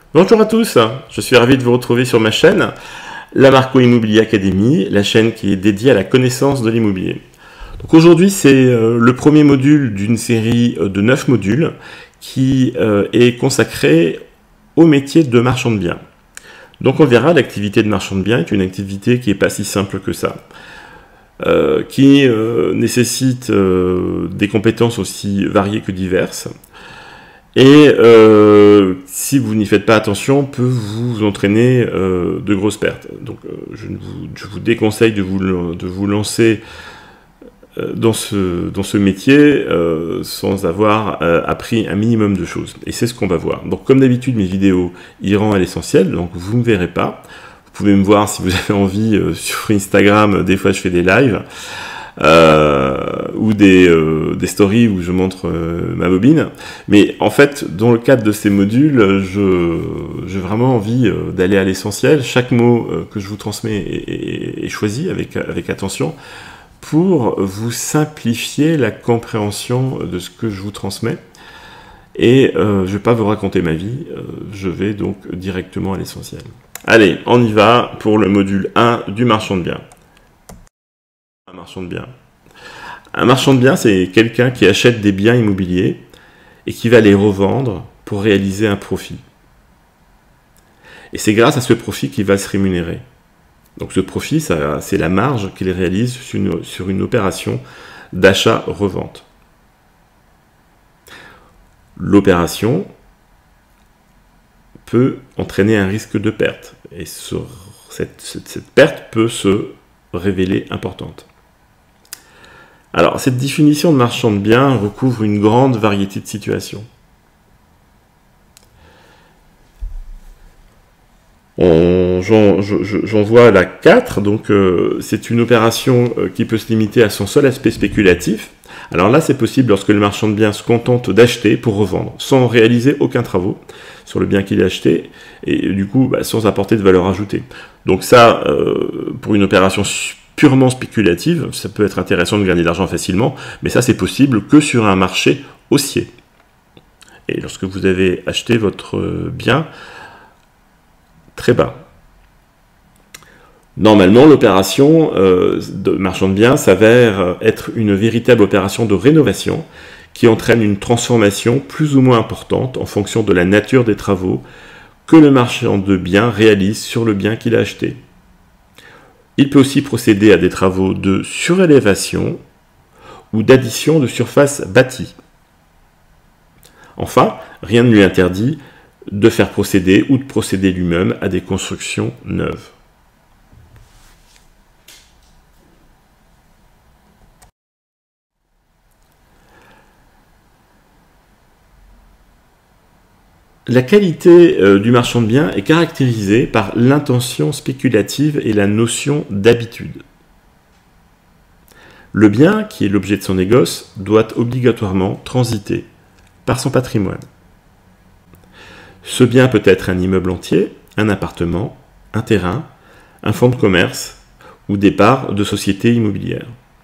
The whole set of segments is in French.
Bonjour à tous, je suis ravi de vous retrouver sur ma chaîne, la Marco Immobilier Academy, la chaîne qui est dédiée à la connaissance de l'immobilier. Donc aujourd'hui c'est le premier module d'une série de 9 modules qui est consacré au métier de marchand de biens. Donc on verra, l'activité de marchand de biens est une activité qui n'est pas si simple que ça, qui nécessite des compétences aussi variées que diverses. Et si vous n'y faites pas attention, peut vous entraîner de grosses pertes. Donc je vous déconseille de vous lancer dans ce métier sans avoir appris un minimum de choses. Et c'est ce qu'on va voir. Donc comme d'habitude, mes vidéos iront à l'essentiel, donc vous ne me verrez pas. Vous pouvez me voir si vous avez envie sur Instagram, des fois je fais des lives. Ou des stories où je montre ma bobine, mais en fait dans le cadre de ces modules j'ai vraiment envie d'aller à l'essentiel. Chaque mot que je vous transmets est choisi avec attention pour vous simplifier la compréhension de ce que je vous transmets, et je ne vais pas vous raconter ma vie, je vais donc directement à l'essentiel. Allez, on y va pour le module 1 du marchand de biens. Un marchand de biens. Un marchand de biens, c'est quelqu'un qui achète des biens immobiliers et qui va les revendre pour réaliser un profit. Et c'est grâce à ce profit qu'il va se rémunérer. Donc ce profit, c'est la marge qu'il réalise sur une opération d'achat-revente. L'opération peut entraîner un risque de perte. Et cette perte peut se révéler importante. Alors, cette définition de marchand de biens recouvre une grande variété de situations. J'en vois là 4, donc c'est une opération qui peut se limiter à son seul aspect spéculatif. Alors là, c'est possible lorsque le marchand de biens se contente d'acheter pour revendre, sans réaliser aucun travaux sur le bien qu'il a acheté, et du coup, sans apporter de valeur ajoutée. Donc ça, pour une opération purement spéculative, ça peut être intéressant de gagner de l'argent facilement, mais ça c'est possible que sur un marché haussier. Et lorsque vous avez acheté votre bien très bas. Normalement, l'opération de marchand de biens s'avère être une véritable opération de rénovation qui entraîne une transformation plus ou moins importante en fonction de la nature des travaux que le marchand de biens réalise sur le bien qu'il a acheté. Il peut aussi procéder à des travaux de surélévation ou d'addition de surface bâtie. Enfin, rien ne lui interdit de faire procéder ou de procéder lui-même à des constructions neuves. La qualité du marchand de biens est caractérisée par l'intention spéculative et la notion d'habitude. Le bien, qui est l'objet de son négoce, doit obligatoirement transiter par son patrimoine. Ce bien peut être un immeuble entier, un appartement, un terrain, un fonds de commerce ou des parts de sociétés immobilières.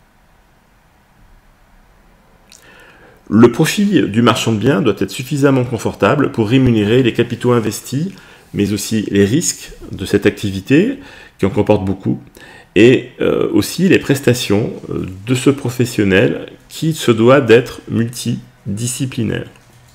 Le profit du marchand de biens doit être suffisamment confortable pour rémunérer les capitaux investis, mais aussi les risques de cette activité, qui en comporte beaucoup, et aussi les prestations de ce professionnel qui se doit d'être multidisciplinaire.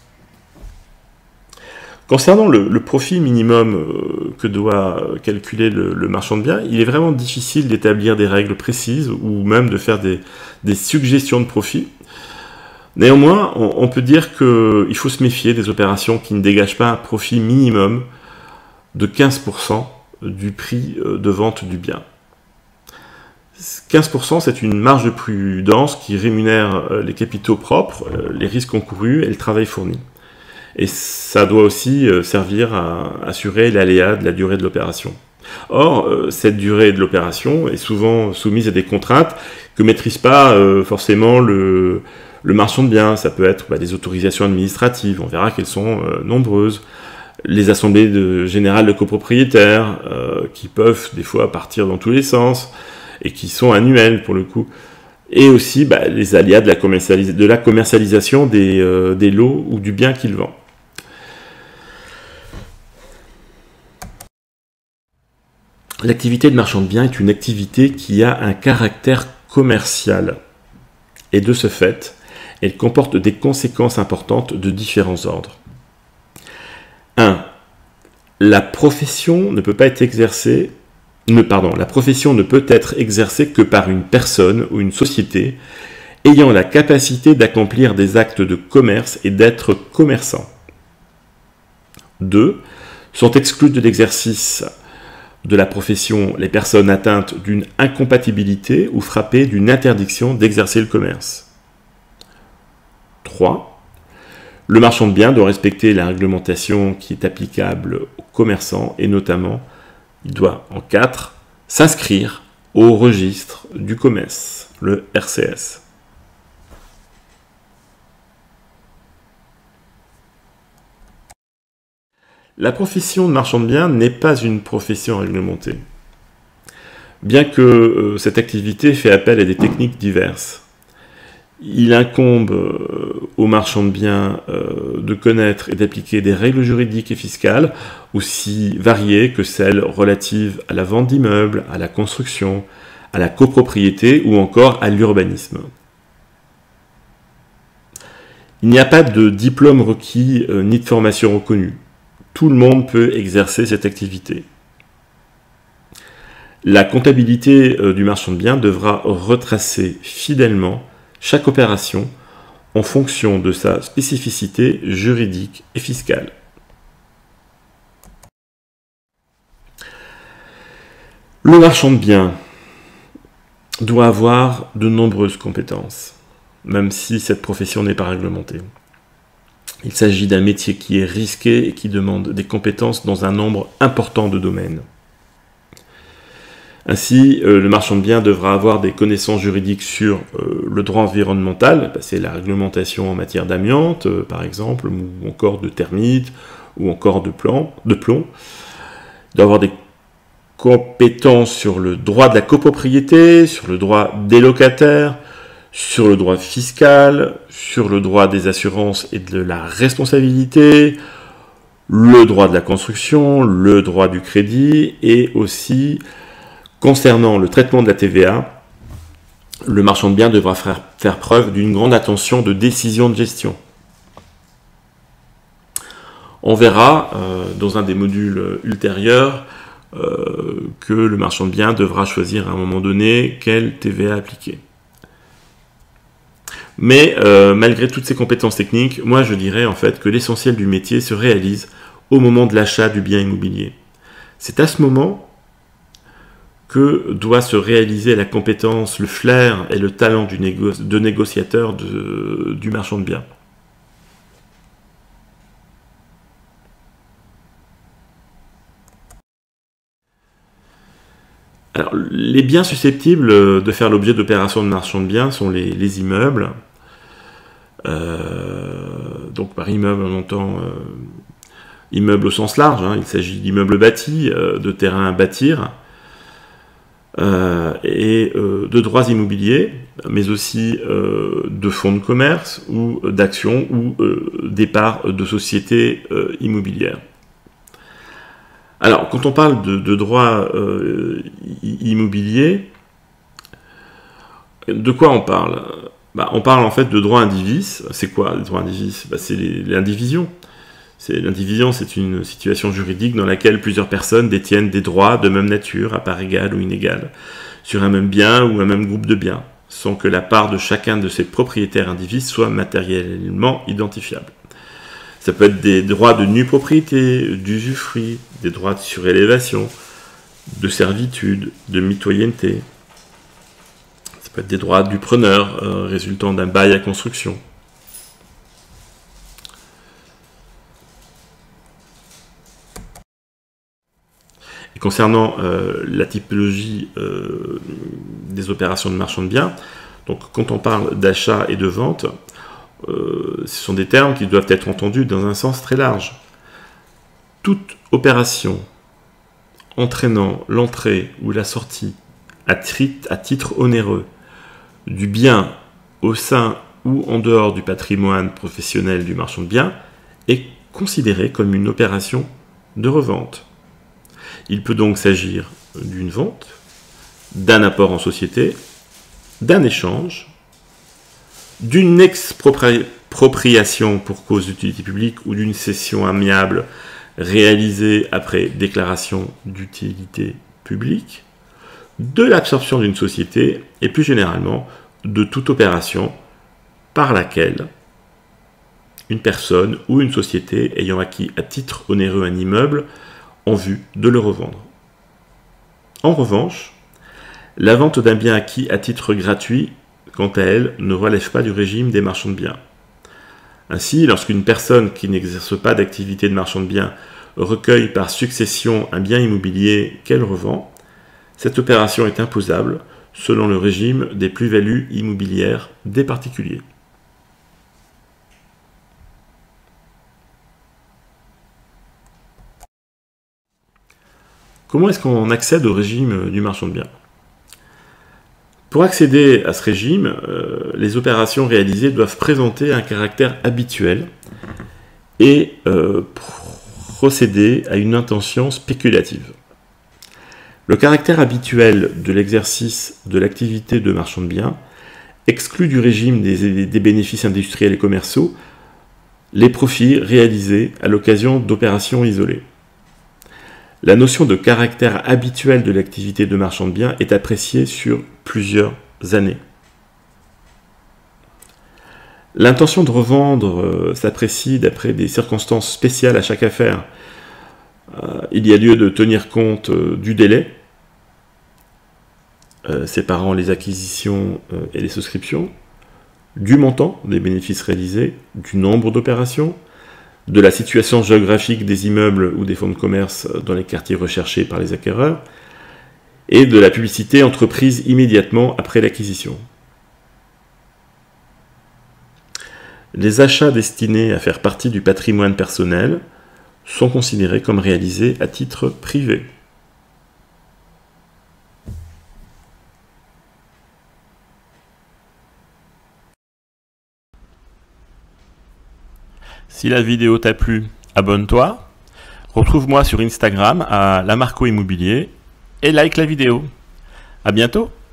Concernant le profit minimum que doit calculer le marchand de biens, il est vraiment difficile d'établir des règles précises ou même de faire des suggestions de profit. Néanmoins, on peut dire qu'il faut se méfier des opérations qui ne dégagent pas un profit minimum de 15% du prix de vente du bien. 15%, c'est une marge de prudence qui rémunère les capitaux propres, les risques encourus et le travail fourni. Et ça doit aussi servir à assurer l'aléa de la durée de l'opération. Or, cette durée de l'opération est souvent soumise à des contraintes que ne maîtrise pas forcément le marchand de biens. Ça peut être des autorisations administratives, on verra qu'elles sont nombreuses. Les assemblées générales de copropriétaires, qui peuvent des fois partir dans tous les sens, et qui sont annuelles pour le coup. Et aussi les aléas de la commercialisation des lots ou du bien qu'il vend. L'activité de marchand de biens est une activité qui a un caractère commercial. Et de ce fait, elle comporte des conséquences importantes de différents ordres. 1. La profession ne peut être exercée que par une personne ou une société ayant la capacité d'accomplir des actes de commerce et d'être commerçant. 2. Sont exclues de l'exercice de la profession les personnes atteintes d'une incompatibilité ou frappées d'une interdiction d'exercer le commerce. 3. Le marchand de biens doit respecter la réglementation qui est applicable aux commerçants et notamment, il doit, en 4, s'inscrire au registre du commerce, le RCS. La profession de marchand de biens n'est pas une profession réglementée. Bien que cette activité fait appel à des techniques diverses, il incombe aux marchands de biens de connaître et d'appliquer des règles juridiques et fiscales aussi variées que celles relatives à la vente d'immeubles, à la construction, à la copropriété ou encore à l'urbanisme. Il n'y a pas de diplôme requis ni de formation reconnue. Tout le monde peut exercer cette activité. La comptabilité du marchand de biens devra retracer fidèlement chaque opération en fonction de sa spécificité juridique et fiscale. Le marchand de biens doit avoir de nombreuses compétences, même si cette profession n'est pas réglementée. Il s'agit d'un métier qui est risqué et qui demande des compétences dans un nombre important de domaines. Ainsi, le marchand de biens devra avoir des connaissances juridiques sur le droit environnemental, c'est la réglementation en matière d'amiante, par exemple, ou encore de termites, ou encore de plomb. Il doit avoir des compétences sur le droit de la copropriété, sur le droit des locataires, sur le droit fiscal, sur le droit des assurances et de la responsabilité, le droit de la construction, le droit du crédit et aussi, concernant le traitement de la TVA, le marchand de biens devra faire preuve d'une grande attention de décision de gestion. On verra dans un des modules ultérieurs que le marchand de biens devra choisir à un moment donné quelle TVA appliquer. Mais malgré toutes ces compétences techniques, moi je dirais en fait que l'essentiel du métier se réalise au moment de l'achat du bien immobilier. C'est à ce moment que doit se réaliser la compétence, le flair et le talent de négociateur du marchand de biens. Alors, les biens susceptibles de faire l'objet d'opérations de marchand de biens sont les immeubles. Donc par immeuble, on entend immeuble au sens large, il s'agit d'immeubles bâtis, de terrains à bâtir, et de droits immobiliers, mais aussi de fonds de commerce ou d'actions ou des parts de sociétés immobilières. Alors, quand on parle de droits immobiliers, de quoi on parle? On parle en fait de droits indivis. C'est quoi les droits indivis? C'est l'indivision. L'indivision, c'est une situation juridique dans laquelle plusieurs personnes détiennent des droits de même nature, à part égale ou inégale, sur un même bien ou un même groupe de biens, sans que la part de chacun de ces propriétaires indivis soit matériellement identifiable. Ça peut être des droits de nue propriété, d'usufruit, des droits de surélévation, de servitude, de mitoyenneté. Ça peut être des droits du preneur résultant d'un bail à construction. Et concernant la typologie des opérations de marchand de biens, donc quand on parle d'achat et de vente, ce sont des termes qui doivent être entendus dans un sens très large. Toute opération entraînant l'entrée ou la sortie à titre onéreux du bien au sein ou en dehors du patrimoine professionnel du marchand de biens est considérée comme une opération de revente. Il peut donc s'agir d'une vente, d'un apport en société, d'un échange, d'une expropriation pour cause d'utilité publique ou d'une cession amiable réalisée après déclaration d'utilité publique, de l'absorption d'une société et plus généralement de toute opération par laquelle une personne ou une société ayant acquis à titre onéreux un immeuble en vue de le revendre. En revanche, la vente d'un bien acquis à titre gratuit, quant à elle, ne relève pas du régime des marchands de biens. Ainsi, lorsqu'une personne qui n'exerce pas d'activité de marchand de biens recueille par succession un bien immobilier qu'elle revend, cette opération est imposable selon le régime des plus-values immobilières des particuliers. Comment est-ce qu'on accède au régime du marchand de biens? Pour accéder à ce régime, les opérations réalisées doivent présenter un caractère habituel et procéder à une intention spéculative. Le caractère habituel de l'exercice de l'activité de marchand de biens exclut du régime des bénéfices industriels et commerciaux les profits réalisés à l'occasion d'opérations isolées. La notion de caractère habituel de l'activité de marchand de biens est appréciée sur plusieurs années. L'intention de revendre s'apprécie d'après des circonstances spéciales à chaque affaire. Il y a lieu de tenir compte du délai, séparant les acquisitions et les souscriptions, du montant des bénéfices réalisés, du nombre d'opérations, de la situation géographique des immeubles ou des fonds de commerce dans les quartiers recherchés par les acquéreurs, et de la publicité entreprise immédiatement après l'acquisition. Les achats destinés à faire partie du patrimoine personnel sont considérés comme réalisés à titre privé. Si la vidéo t'a plu, abonne-toi, retrouve-moi sur Instagram à Lamarco Immobilier et like la vidéo. À bientôt!